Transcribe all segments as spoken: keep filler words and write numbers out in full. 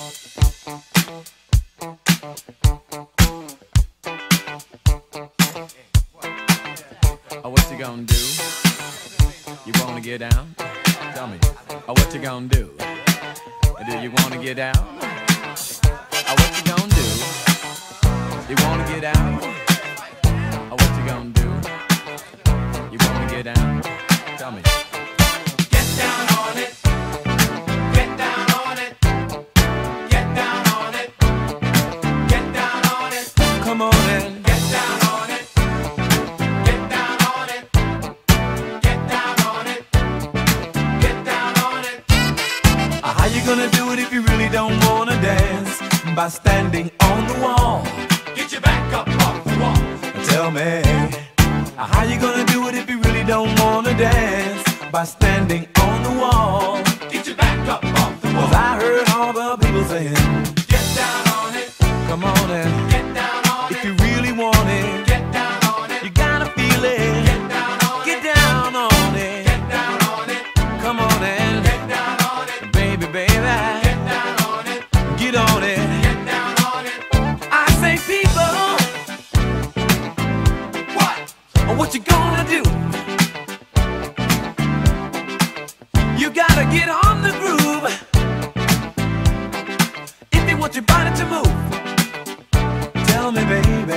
Oh, what you gonna do? You wanna get down? Tell me. Oh, what you gonna do? Do you wanna get down? Oh, what you gonna do? You wanna get down? Oh, what you gonna do? You wanna get down? Tell me. Get down on it. Get down on it. Get down on it. Get down on it. Come on in. Get down on it. Get down on it. Get down on it. Get down on it. How you gonna do it if you really don't wanna dance? By standing on the wall. Get your back up off the wall. Tell me, how you gonna do it if you really don't wanna dance? By standing on the wall. Get your back up off the wall. 'Cause I heard all the people saying, Get down on it. come on and Get down on if it. you really want it, Get down on it. you gotta feel it. Get down on it. Get down on it. Get down on it. Come on and Get down on it. baby, baby, Get down on it. get on it. Get down on it. I say, people, What? what you gonna do? You gotta get on the groove if you want your body to move. Tell me, baby,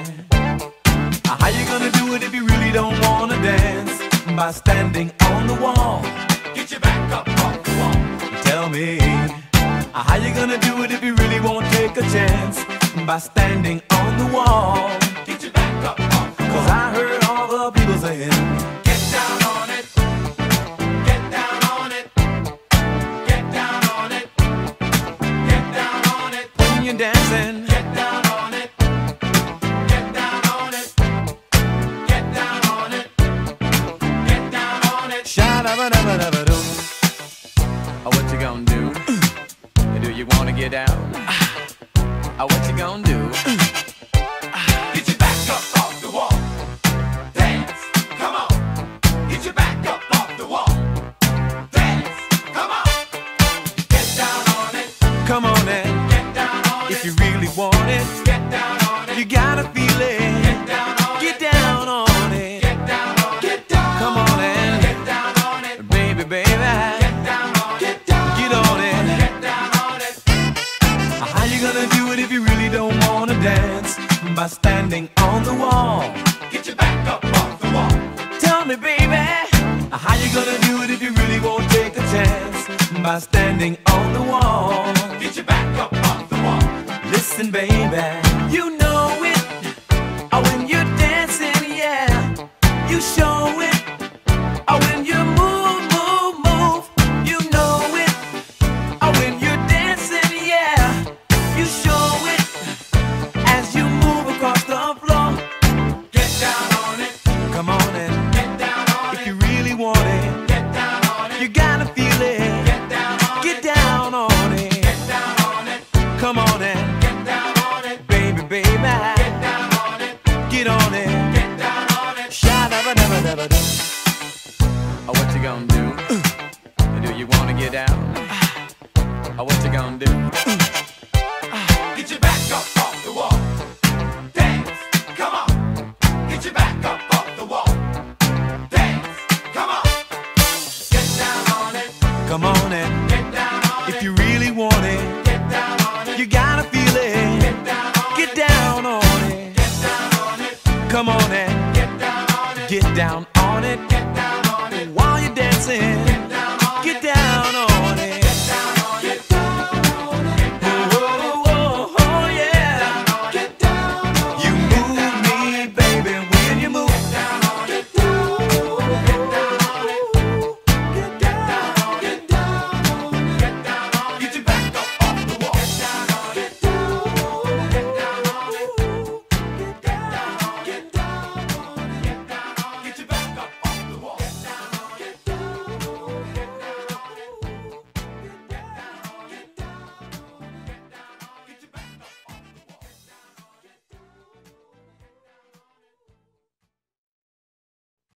how you gonna do it if you really don't wanna dance? By standing on the wall. Get your back up off the wall. Tell me, how you gonna do it if you really won't take a chance? By standing on the wall. Get your back up off the 'Cause wall. I heard all the people saying, Get down on it. Get down on it. Get down on it. Get down on it. when you're dancing, Get down on it. Get down on it. Get down on it. Get down on it. sha-da-ba-da-ba-da-ba-doo. Oh, what you gonna do? Do you wanna get down? Oh, what you gonna do? Get your back up off the wall. Dance. Come on. Get your back up off the wall. Dance. Come on. Get down on it. Come on in, Get down on if it. you really want it, Get down on it. you gotta feel it. Get down on Get it. down on it. Get down on it. Get down. Come on in, Get down on it. baby, baby, Get down on it. Get down. get on it. Get down on it. How you gonna do it if you really don't wanna dance? By standing on the wall. Get your back up off the wall. Tell me, baby, how you gonna do it if you really won't take a chance? By standing on the wall. Get your back up off the wall. Listen, baby, you know it. Oh, when you're dancing, yeah, you show it. Oh, when you move, move, move, you know it. Oh, when you're dancing, yeah, you show it. As you move across the floor, Get down on it. come on and Get down on if it. you really want it, Get down on it. you gotta feel it. Get down on Get it. down on it. Get down on it. Come on and Get down on it. baby, baby, Get down on it. get on it. Get down on it. Sha-da-ba-da-ba-da-ba-doo. Oh, what you gonna do? Do you wanna get down? Oh, what you gonna do?